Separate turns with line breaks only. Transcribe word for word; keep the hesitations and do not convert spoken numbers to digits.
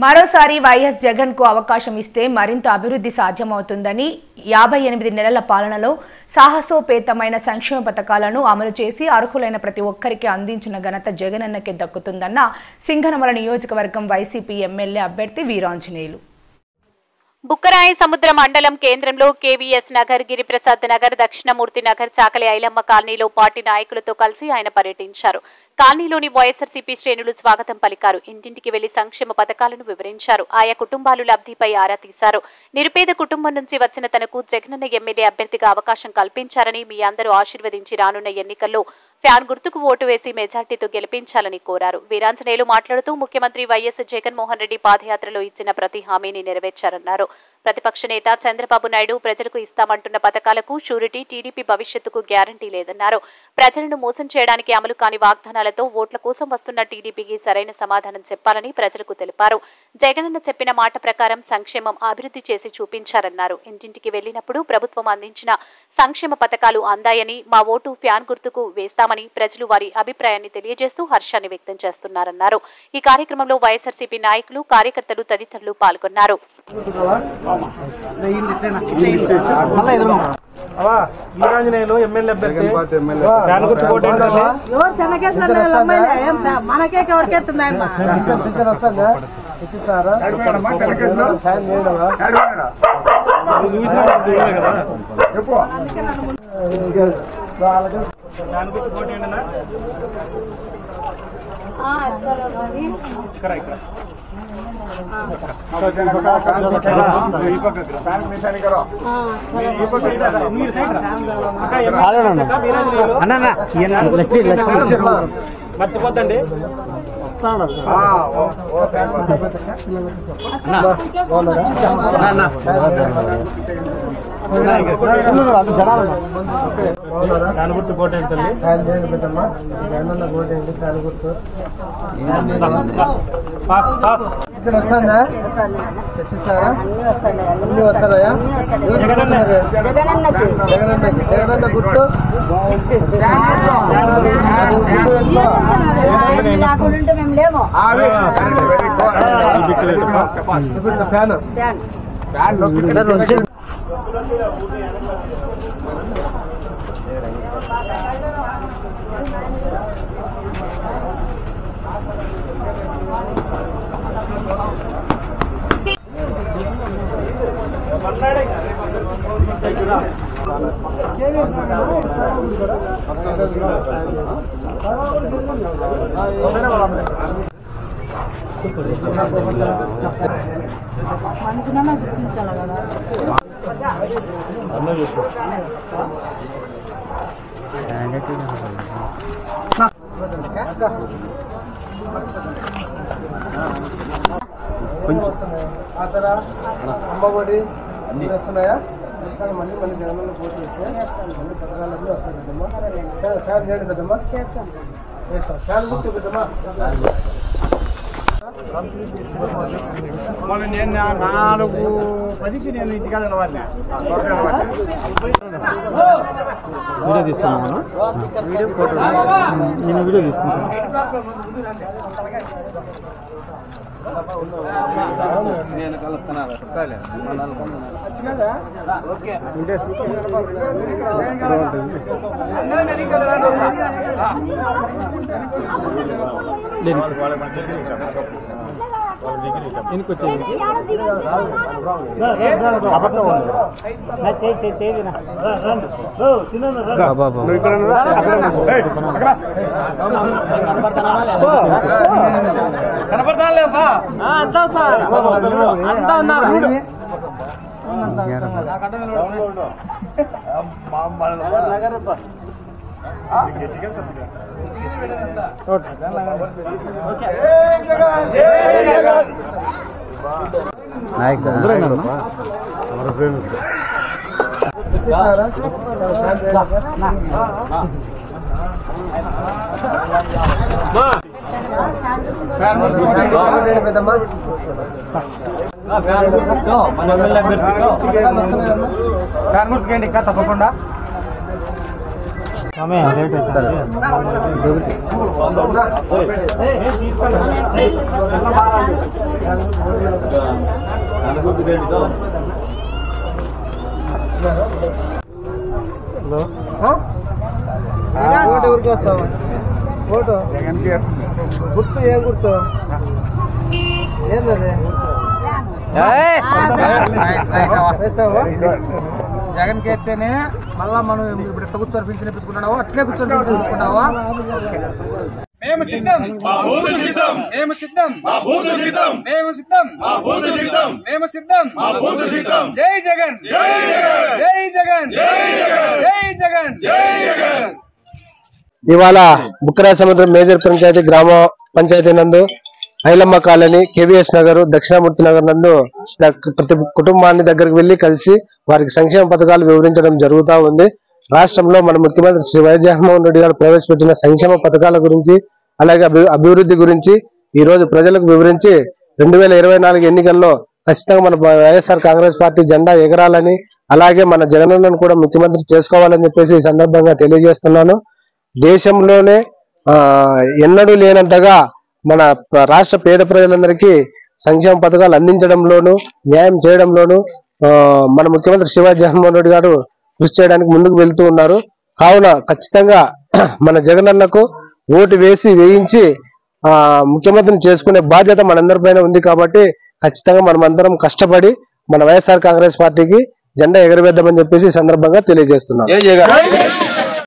మరోసారి వైఎస్ జగన్ కు అవకాశం ఇస్తే మరింత అభివృద్ధి సాధ్యమవుతుందని యాభై ఎనిమిది నెలల పాలనలో సాహసోపేతమైన సంక్షేమ పథకాలను అమలు చేసి అర్హులైన ప్రతి ఒక్కరికి అందించిన ఘనత జగనన్నకే దక్కుతుందన్న సింగనమల నియోజకవర్గం వైసీపీ ఎమ్మెల్యే అభ్యర్థి వీరాంజనేయులు.
బుక్కరాయ సముద్ర మండలం కేంద్రంలో కేవీఎస్ నగర్, గిరిప్రసాద్ నగర్, దక్షిణమూర్తి నగర్, చాకలి ఐలమ్మ కాలనీలో పార్టీ నాయకులతో కలిసి ఆయన పర్యటించారు. కాలనీలోని వైఎస్ఆర్సీపీ శ్రేణులు స్వాగతం పలికారు. ఇంటింటికి వెళ్లి సంక్షేమ పథకాలను వివరించారు. ఆయా కుటుంబాలు లబ్ధిపై ఆరా తీశారు. నిరుపేద కుటుంబం నుంచి వచ్చిన తనకు జగనన్న ఎమ్మెల్యే అభ్యర్థిగా అవకాశం కల్పించారని, మీ అందరూ ఆశీర్వదించి రానున్న ఎన్నికల్లో ఫ్యాన్ గుర్తుకు ఓటు వేసి మెజార్టీతో గెలిపించాలని కోరారు. వీరాంజనేయులు మాట్లాడుతూ ముఖ్యమంత్రి వైఎస్ జగన్మోహన్ రెడ్డి పాదయాత్రలో ఇచ్చిన ప్రతి హామీని నెరవేర్చారన్నారు. ప్రతిపక్ష నేత చంద్రబాబు నాయుడు ప్రజలకు ఇస్తామంటున్న పథకాలకు షూరిటీ, టీడీపీ భవిష్యత్తుకు గ్యారంటీ లేదన్నారు. ప్రజలను మోసం చేయడానికి అమలు కాని వాగ్దానాలతో ఓట్ల కోసం వస్తున్న టీడీపీకి సరైన సమాధానం చెప్పాలని ప్రజలకు తెలిపారు. జగనన్న చెప్పిన మాట ప్రకారం సంక్షేమం అభివృద్ధి చేసి చూపించారన్నారు. ఇంటింటికి వెళ్లినప్పుడు ప్రభుత్వం అందించిన సంక్షేమ పథకాలు అందాయని, మా ఓటు ఫ్యాన్ గుర్తుకు వేస్తామని ప్రజలు వారి అభిప్రాయాన్ని తెలియజేస్తూ హర్షాన్ని వ్యక్తం చేస్తున్నారన్నారు. ఈ కార్యక్రమంలో వైఎస్ఆర్సీపీ నాయకులు, కార్యకర్తలు తదితరులు పాల్గొన్నారు.
వీరాంజనేయులు ఎమ్మెల్యే అభ్యర్థి
మనకే ఎవరికెత్తున్నాయమ్మా ఇచ్చేసారా
మర్చిపోతండి. గుర్తు కోటేంటి తల్లి గుర్తు వస్తుందా తెచ్చిస్తారా అన్ని వస్తాయా జగనన్నకి జగనన్న గుర్తు ఫ్యాన్
మనుషులన్నా గుర్తించాలి కదా.
కొంచెం
ఆసరా అమ్మఒడి అన్ని వస్తున్నాయా? మళ్ళీ మళ్ళీ జగన్లో పోటీ చేస్తే మళ్ళీ పథకాలన్నీ వస్తాయి పెద్దమ్మా. ఫ్యాన్ చేయండి పెద్దమ్మా. చేస్తాం ఫ్యాన్ గుర్తు పెద్దమ్మా. నేను నాలుగు పదికి నేను ఇంటికాడ వీడియో తీసుకున్నాను. వీడియో ఫోటో నేను వీడియో తీసుకుంటాను. నేను కలుస్తున్నాను.
కనపడతా అంతా సార్ అంతా ఉన్నారు. తప్పకుండా ఓటు ఎవరికి వస్తావు? ఓటు గుర్తు ఏం గుర్తు ఏంటది? జగన్ కి ఎత్తేనే మళ్ళా మనం ఇప్పుడు ఎట్లా కూర్చొని పింఛన్ ఇప్పించుకున్నావో అట్లే కూర్చొని పింఛన్నుకున్నావా? మేము సిద్ధం మేము సిద్ధం మేము సిద్ధం మేము సిద్ధం. జై జగన్ జై జగన్ జై జగన్ జై జగన్.
ఇవాళ బుక్కరాయ సముద్రం మేజర్ పంచాయతీ గ్రామ పంచాయతీ నందు ఐలమ్మ కాలనీ, కేవీఎస్ నగర్, దక్షిణామూర్తి నగర్ నందు ప్రతి కుటుంబాన్ని దగ్గరికి వెళ్లి కలిసి వారికి సంక్షేమ పథకాలు వివరించడం జరుగుతూ ఉంది. రాష్ట్రంలో మన ముఖ్యమంత్రి శ్రీ వైఎస్ జగన్మోహన్ రెడ్డి గారు ప్రవేశపెట్టిన సంక్షేమ పథకాల గురించి అలాగే అభివృద్ధి గురించి ఈ రోజు ప్రజలకు వివరించి రెండు వేల ఇరవై నాలుగు ఎన్నికల్లో ఖచ్చితంగా మన వైఎస్ఆర్ కాంగ్రెస్ పార్టీ జెండా ఎగరాలని అలాగే మన జగనన్నను కూడా ముఖ్యమంత్రి చేసుకోవాలని చెప్పేసి ఈ సందర్భంగా తెలియజేస్తున్నాను. దేశంలోనే ఆ ఎన్నడూ లేనంతగా మన రాష్ట్ర పేద ప్రజలందరికీ సంక్షేమ పథకాలు అందించడంలోను న్యాయం చేయడంలోను మన ముఖ్యమంత్రి శ్రీ వైఎస్ జగన్మోహన్ రెడ్డి గారు కృషి చేయడానికి ముందుకు వెళ్తూ ఉన్నారు. కావున ఖచ్చితంగా మన జగనన్నకు ఓటు వేసి వేయించి ఆ ముఖ్యమంత్రిని చేసుకునే బాధ్యత మనందరిపైన ఉంది. కాబట్టి ఖచ్చితంగా మనం అందరం కష్టపడి మన వైఎస్ఆర్ కాంగ్రెస్ పార్టీకి జెండా ఎగరవేద్దామని చెప్పేసి ఈ సందర్భంగా తెలియజేస్తున్నాం.